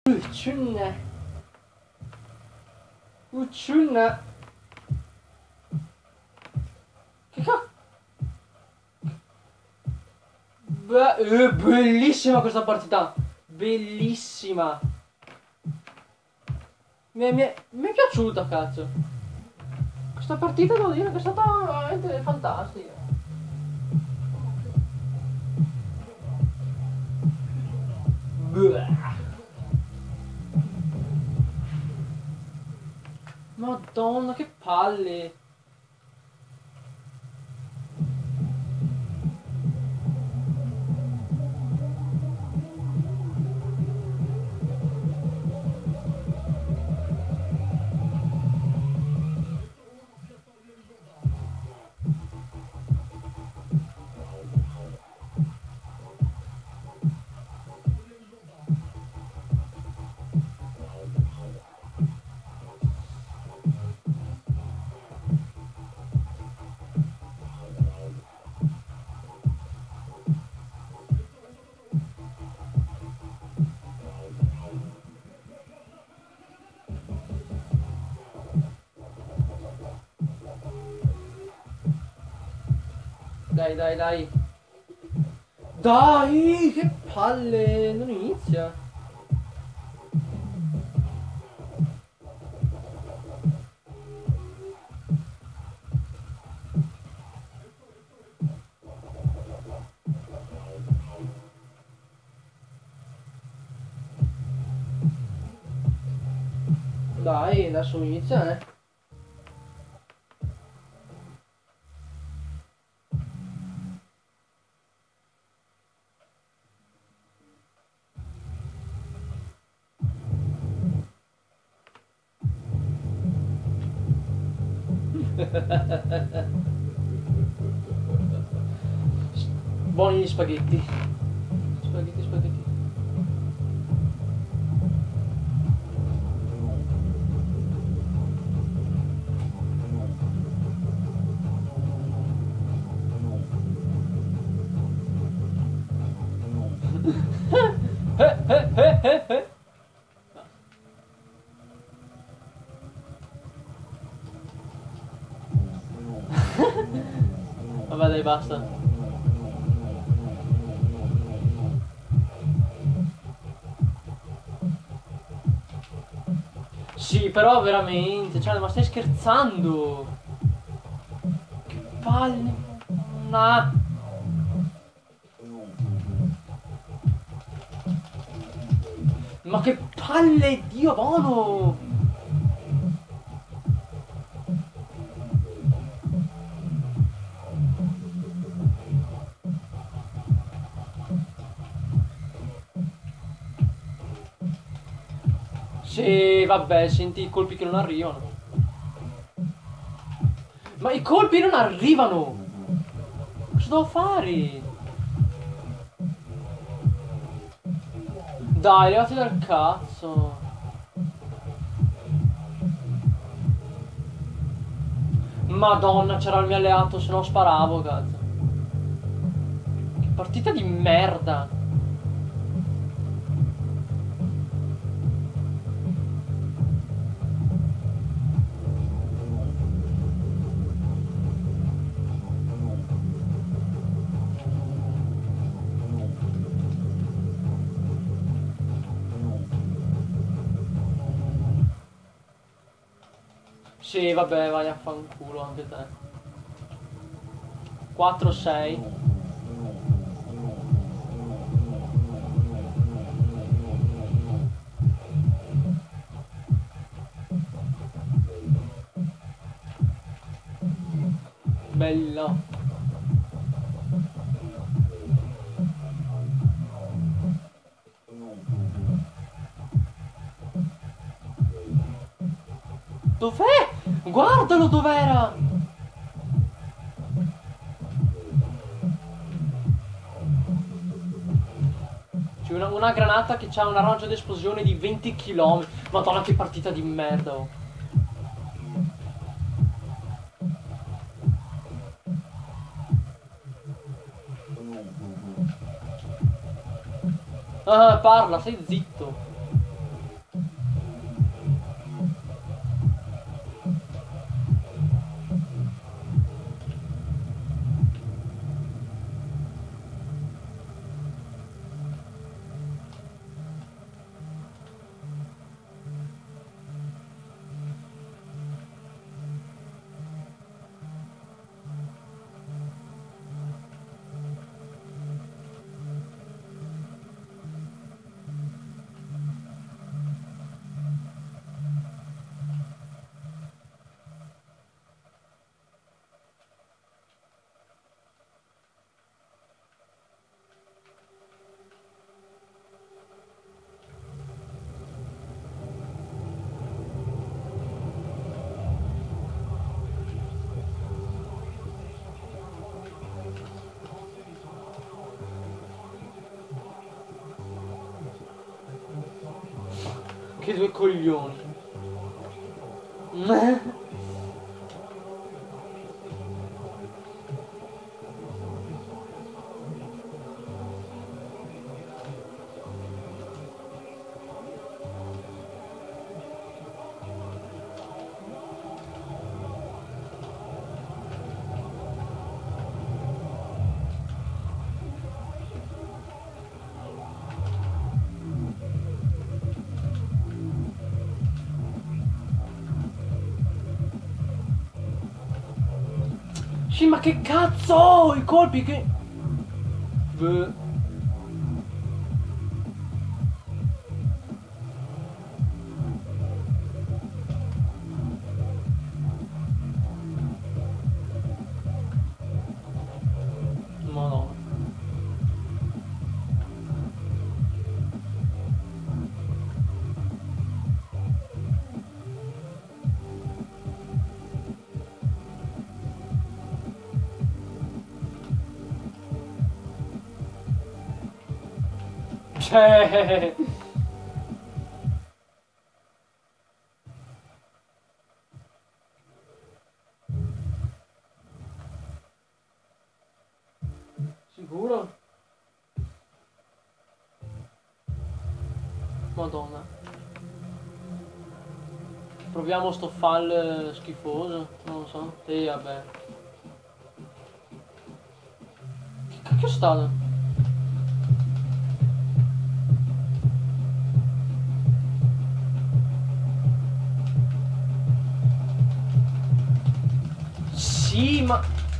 Uccunne. Uccunne. Che cazzo? Bellissima questa partita. Bellissima. Mi è piaciuta, cazzo. Questa partita devo dire che è stata veramente fantastica. Madonna, che palle. Dai, dai, dai. Dai, che palle. Non inizia. Dai, adesso inizia, eh. Buoni gli spaghetti. Spaghetti, spaghetti. Vabbè dai, basta. Sì, però veramente, cioè, ma stai scherzando? Che palle. Nah. Ma che palle, Dio buono! Sì, vabbè, senti i colpi che non arrivano. Ma i colpi non arrivano! Cosa devo fare? Dai, levati dal cazzo. Madonna, c'era il mio alleato, se no sparavo, cazzo. Che partita di merda. Sì, vabbè, vai a fanculo anche te. 4-6. Bella. Dov'è? Guardalo dov'era! C'è una granata che ha una raggio d'esplosione di 20 km. Madonna, che partita di merda, oh. Ah, parla, stai zitto. Che due coglioni. Sì, ma che cazzo! I colpi che... Beh. Madonna. Cioè... Sicuro? Madonna. Proviamo sto fall schifoso. Non lo so. E vabbè. Che cacchio è stato? Sì, ma...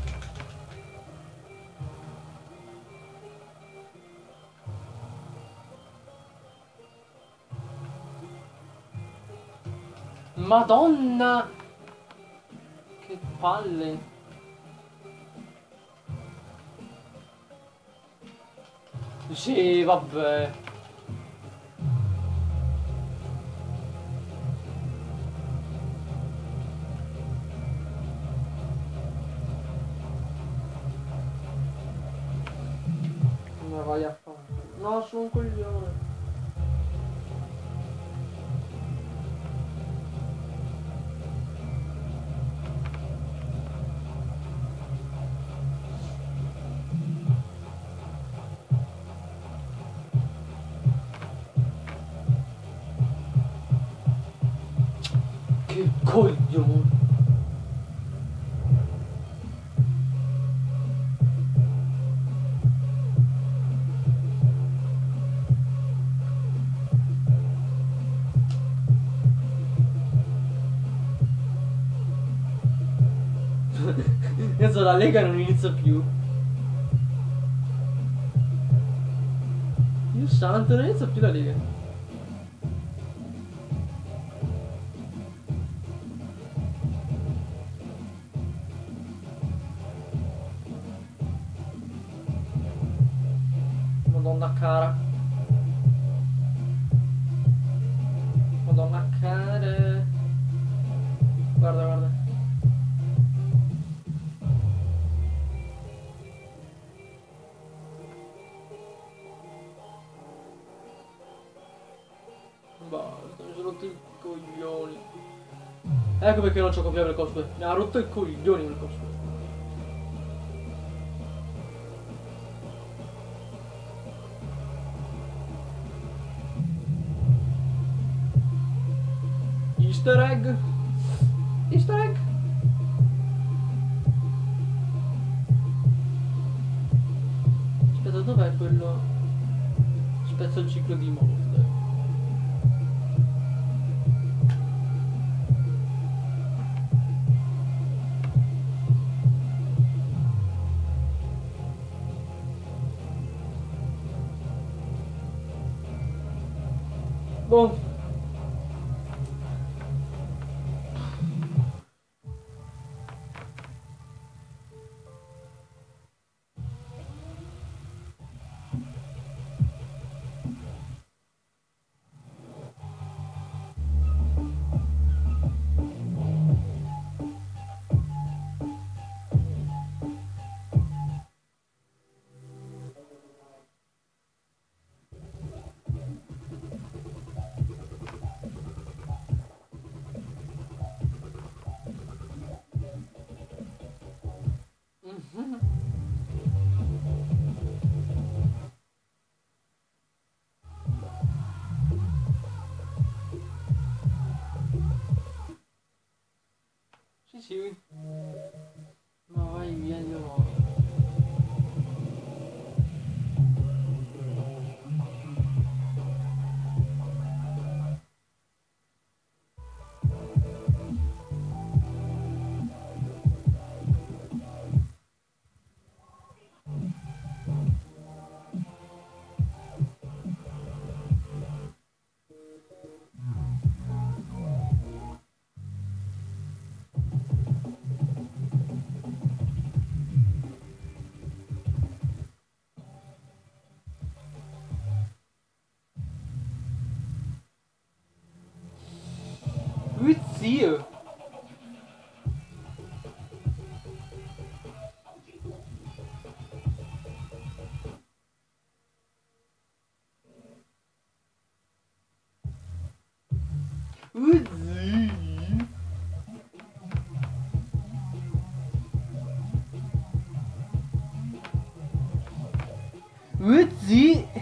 Madonna! Che palle! Sì, vabbè. Ma vai a fare. No, sono un coglione. Che coglione. Adesso la lega non inizia più. Dio santo, non inizia più la lega. Madonna cara. Madonna cara. Guarda, guarda. Basta, mi sono rotto i coglioni. Ecco perché non c'ho copiato il cosplay. Mi ha rotto i coglioni quel cosplay. Easter egg. Easter egg. Aspetta, dov'è quello? Spezzo il ciclo di Mold. Boh. Sì. Ma vai via, Dio no. Zio. Zio.